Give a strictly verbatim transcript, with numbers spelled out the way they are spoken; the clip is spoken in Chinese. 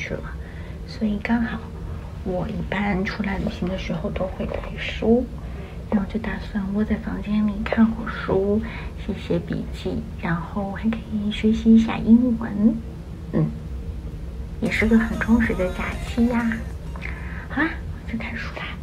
去了，所以刚好我一般出来旅行的时候都会带书，然后就打算窝在房间里看会儿书，写写笔记，然后还可以学习一下英文，嗯，也是个很充实的假期呀。好啦，我去看书啦。